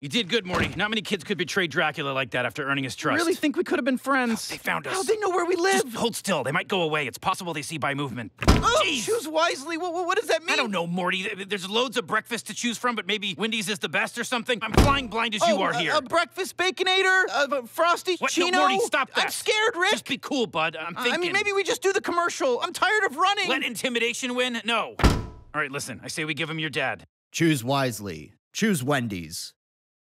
You did good, Morty. Not many kids could betray Dracula like that after earning his trust. Really think we could have been friends? They found us. How'd they know where we live? Just hold still. They might go away. It's possible they see by movement. Oh, Jeez. choose wisely. What does that mean? I don't know, Morty. There's loads of breakfast to choose from, but maybe Wendy's is the best or something. I'm flying blind as you are here. A breakfast baconator? Frosty? What? Chino? No, Morty, stop that. I'm scared, Rick. Just be cool, bud. I'm thinking. I mean, maybe we just do the commercial. I'm tired of running. Let intimidation win? No. All right, listen. I say we give him your dad. Choose wisely. Choose Wendy's.